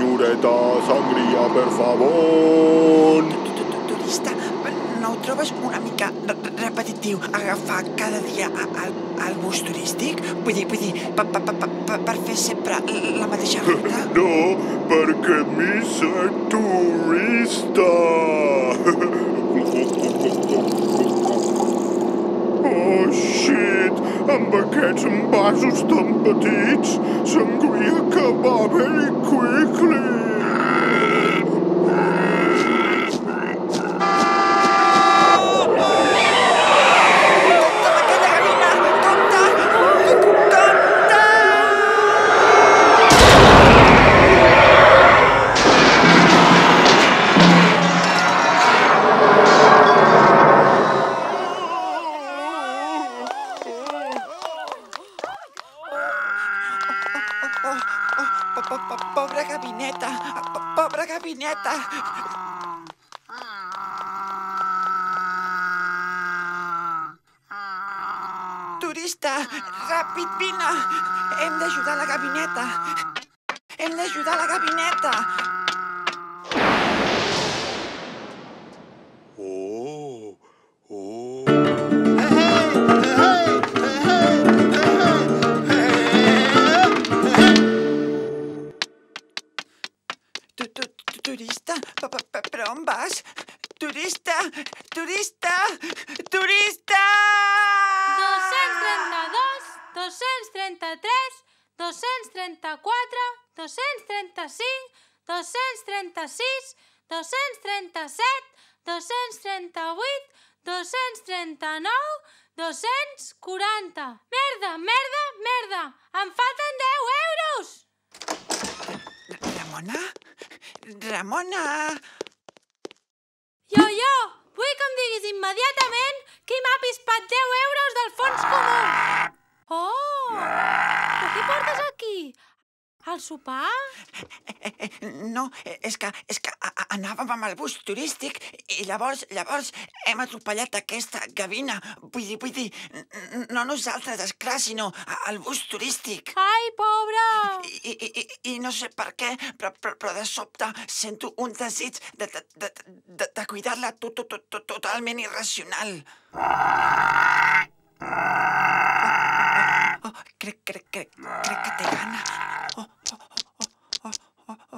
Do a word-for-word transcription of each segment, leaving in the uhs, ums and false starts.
senyoreta, sangria, per favor. Turista, no ho trobes una mica repetitiu agafar cada dia el bus turístic? Vull dir, vull dir, per fer sempre la mateixa ruta? No, perquè mi soc turista. Oh, shit! Amb aquests envasos tan petits, sangria que va very quickly. Pobra gavineta, pobra gavineta. Turista, ràpid, vine. Hem d'ajudar la gavineta. Hem d'ajudar la gavineta. Oh, oh. Turista? Per on vas? Turista! Turista! Turista! dos-cents trenta-dos, dos-cents trenta-tres, dos-cents trenta-quatre, dos-cents trenta-cinc, dos-cents trenta-sis, dos-cents trenta-set, dos-cents trenta-vuit, dos-cents trenta-nou, dos-cents quaranta. Merda, merda, merda! Em falten deu euros! Ramona? Ramona! Jo, jo! Vull que em diguis immediatament qui m'ha pispat deu euros del fons comú! Oh! Però què portes aquí? Al sopar? No, és que, és que anàvem amb el bus turístic i llavors, llavors hem atropellat aquesta gavina. Vull dir, vull dir, no nosaltres, esclar, sinó el bus turístic. Ai, pobra! I, i, i, i no sé per què, però, però, però de sobte sento un desig de, de, de, de, de cuidar-la to, to, to, to, totalment irracional. Oh, oh, crec, crec, crec, crec que té gana. Oh, oh, oh, oh, oh, oh, oh.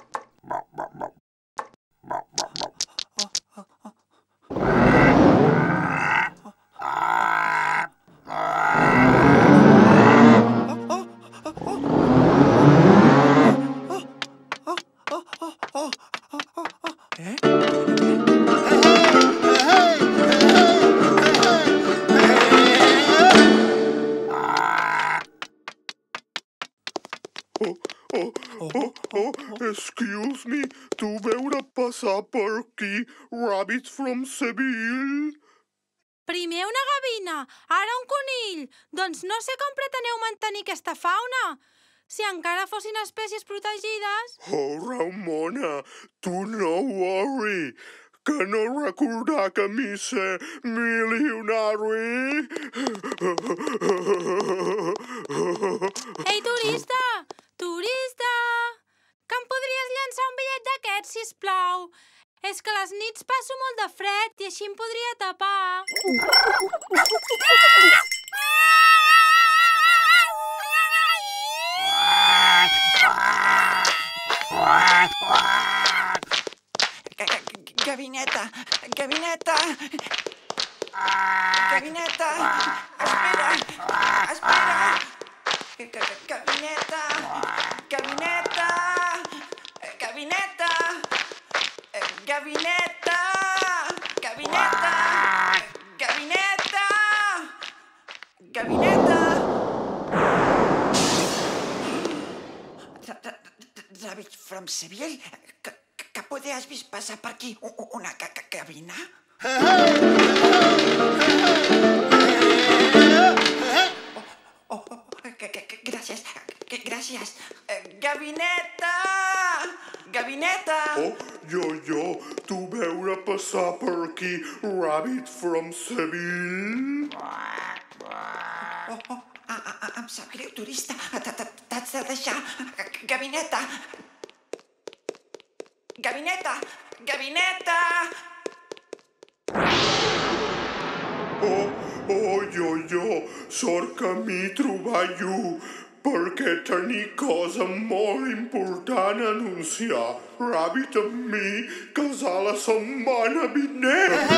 Excuse me, tu veure passar per aquí rabbits from Seville? Primer una gavina, ara un conill. Doncs no sé com preteneu mantenir aquesta fauna. Si encara fossin espècies protegides... Oh, Ramona, tu no worry. Que no recordar que mi ser milionari? Ei, turista! Turista! Que em podries llançar un bitllet d'aquests, sisplau? És que a les nits passo molt de fred i així em podria tapar. Gavineta! Gavineta! Gavineta! Espera! Espera! Gavineta! Gavineta! Gavineta! Gavineta! Gavineta! Gavineta! Gavineta! Rabbit from Seville? Que poder has vist passar per aquí una cabina? Gràcies, gràcies. Gavineta! Gavineta! Oh, jo, jo, tu veure passar per aquí rabbit from Seville? Oh, oh, em sap greu, turista. T'haig de deixar. Gavineta! Gavineta! Gavineta! Oh, oh, jo, jo, sort que m'hi troballo, perquè tenia cosa molt important a anunciar. Rabbit amb mi, casar la setmana vinent.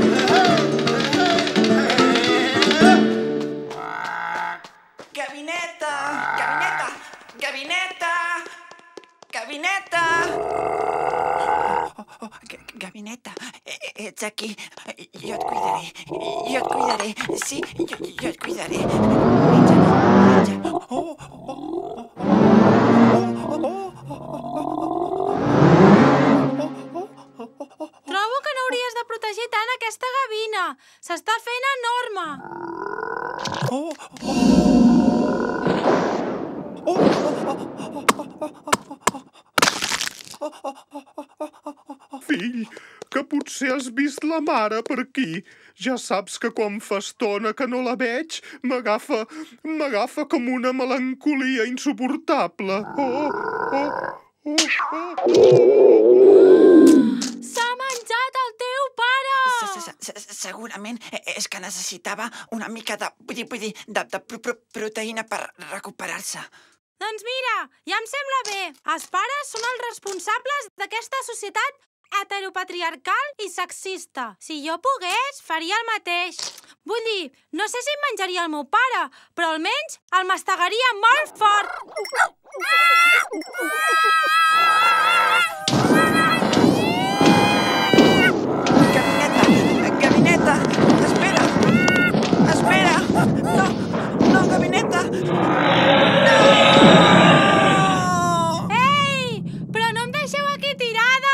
Gavineta! Gavineta! Gavineta! Gavineta! Oh, oh, oh, Gavineta, ets aquí. Jo et cuidaré. Jo et cuidaré. Sí, jo, jo et cuidaré. Menja, menja. Oh, oh, oh, oh, Trobo que no hauries de protegir tant aquesta gavina. S'està fent enorme. oh, oh. Fill, que potser has vist la mare per aquí. Ja saps que quan fa estona que no la veig, m'agafa, m'agafa com una melancolia insuportable. Oh, oh, oh, oh, oh. S'ha menjat el teu pare! Se- se- se- Segurament és que necessitava una mica de, vull dir, vull dir, de, de pro- pro- proteïna per recuperar-se. Doncs mira, ja em sembla bé. Els pares són els responsables d'aquesta societat heteropatriarcal i sexista. Si jo pogués, faria el mateix. Vull dir, no sé si em menjaria el meu pare, però almenys el mastegaria molt fort. Gavineta! Gavineta! Espera! Espera! No! No, Gavineta! No! Ei! Però no em deixeu aquí tirada!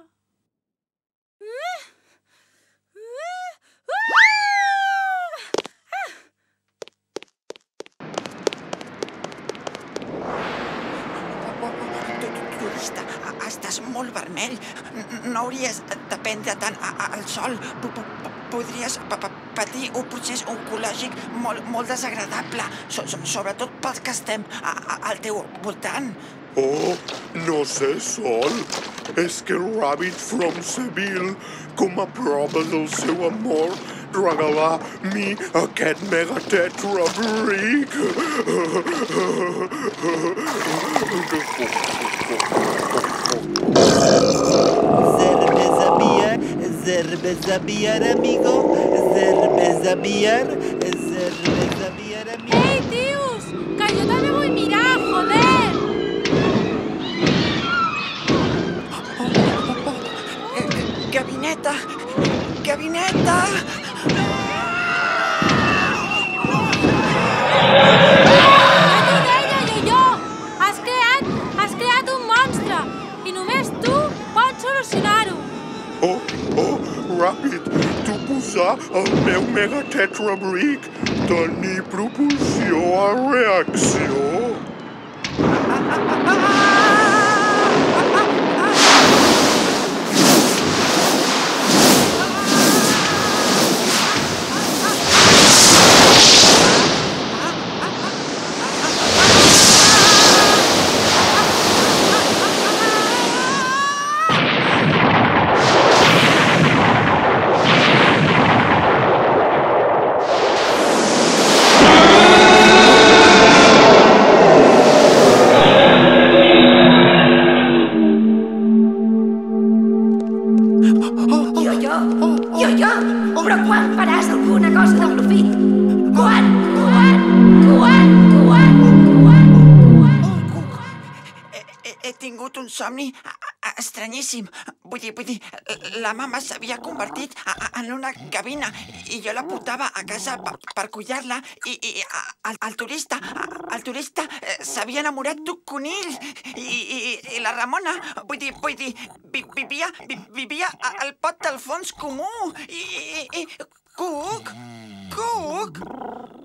Turista, estàs molt vermell. No hauries de prendre tant al sol. Podries patir un procés oncològic molt, molt desagradable, sobretot pels que estem al teu voltant. Oh, no sé sol. És que Rabbit from Seville, com a prova del seu amor, regalà mi aquest megatetrabric. Cerveza beer, cerveza beer, amigo. Cerveza beer, cerveza beer, amigo. Ei, tios! Que jo també vull mirar, joder! Gavineta! Gavineta! Ja t'ho deia, jo-jo! Has creat, has creat un monstre! I només tu pots solucionar-ho! Oh, oh, Rabbit, tu posar el meu megatetrabric, tenir propulsió a reacció. Jo-jo, però quan faràs alguna cosa de profit? Quan? Quan? Quan? Quan? Quan? Quan? He, he tingut un somni estranyíssim. Vull dir, vull dir, la mama s'havia convertit en una gavina i jo la portava a casa per, per cuidar-la i, i el, el turista, el turista s'havia enamorat d'un conill i, i, i la Ramona, vull dir, vull dir, vi, vivia, vi, vivia al pot del fons comú i, i, i cuc, cuc.